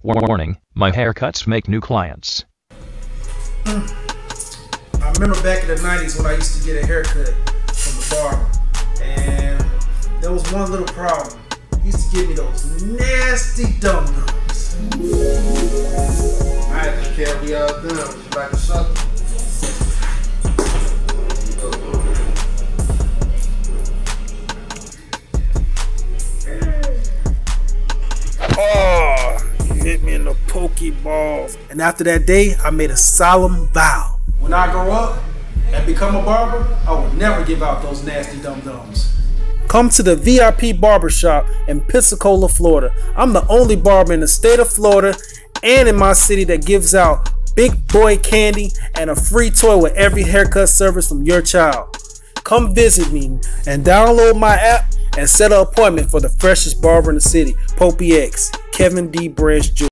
Warning, my haircuts make new clients. I remember back in the 90s when I used to get a haircut from the barber, and there was one little problem. He used to give me those nasty dum-dums. Alright, I can't be all done. Would you like a sucker? Oh, you hit me in the pokeballs. And after that day, I made a solemn vow. When I grow up and become a barber, I will never give out those nasty dum-dums. Come to the VIP Barbershop in Pensacola, Florida. I'm the only barber in the state of Florida and in my city that gives out big boy candy and a free toy with every haircut service from your child. Come visit me and download my app and set an appointment for the freshest barber in the city, PopeyX, Kevin D. Branch Jr.